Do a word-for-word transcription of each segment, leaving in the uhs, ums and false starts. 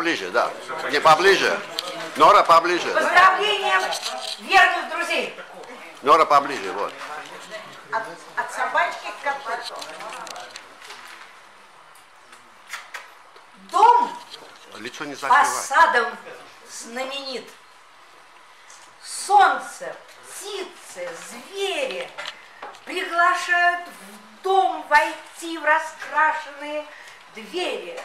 поближе, да. Не поближе. Нора поближе. Поздравлением верных друзей. Нора поближе, вот. От, от собачки к коту. Дом Лицо не закрывай. фасадом знаменит. Солнце, птицы, звери приглашают в дом войти в раскрашенные двери.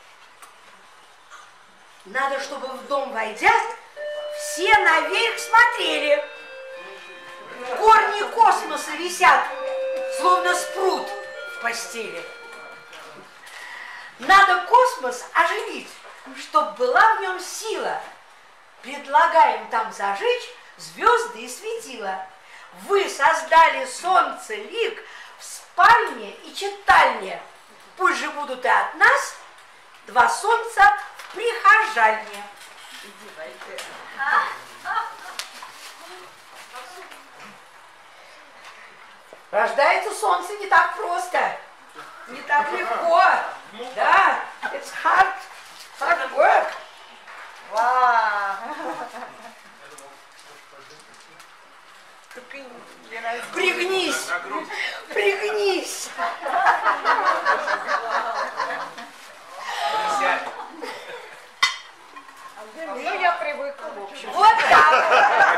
Надо, чтобы в дом войдя, все наверх смотрели. Корни космоса висят, словно спрут в постели. Надо космос оживить, чтоб была в нем сила. Предлагаем там зажечь звезды и светила. Вы создали солнце лик в спальне и читальне. Пусть же будут и от нас два солнца в прихожальне. Рождается солнце не так просто, не так легко. Да, it's hard, hard work. Вау! Пригнись, пригнись. Ну, я привыкла, в общем. Вот так.